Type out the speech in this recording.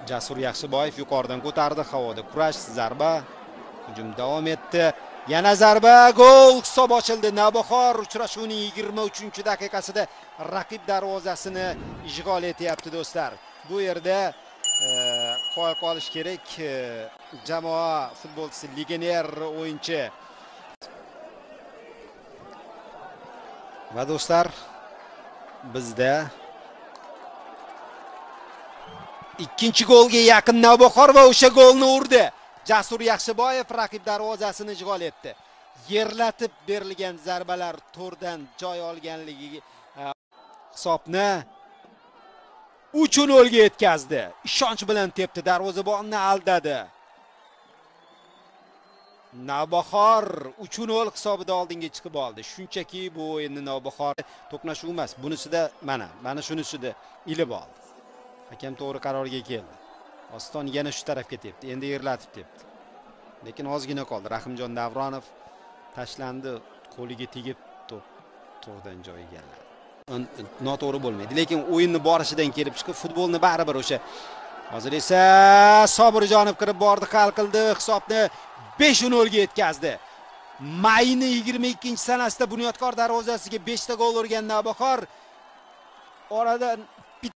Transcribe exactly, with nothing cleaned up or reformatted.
Jasur Yaxshiboyev yuqoridan ko'tardi, havoda kurash, zarba. Hujum davom etdi. Yana zarba, gol, hisob ochildi. Navbahor uchrashuvning yigirma uchinchi daqiqasida raqib darvozasini ishg'ol etyapti do'stlar. Bu yerda qo'yib qolish kerak, jamoa futbolchisi, legioner o'yinchi. Va do'stlar, bizda ikkinchi golga yaqin Navbahor va o'sha golni urdi. Jasur Yaxshiboyev raqib darvozasini ishg'ol etdi. Yerlatib berilgan zarbalar to'rdan joy olganligi hisobni uch nol ga yetkazdi. Ishonch bilan tepdi, darvozabonni aldadi. Navbahor uch nol hisobida oldinga chiqib oldi. Shunchaki bu o'yinni Navbahor to'qnashuv emas, bunisida mana, mana shunisida ilib oldi. Hakam to'g'ri qarorga keldi. Oston yana shu tarafga tepdi, endi yerlatib tepdi. Lekin ozgina qoldi. Rahimjon Davronov tashlandi, qo'liga tegib to'p to'g'ridan joyiga keldi. Noto'g'ri bo'lmaydi, lekin o'yinni borishidan kelib chiqib futbolni baribir o'sha. Hozir esa Sobirjonov kirib bordi, hal qildi, hisobni besh nol ga yetkazdi. Mayning yigirma ikkinchi sanasida Bunyodkor darvozasiga besh ta gol urgan Navbahor oradan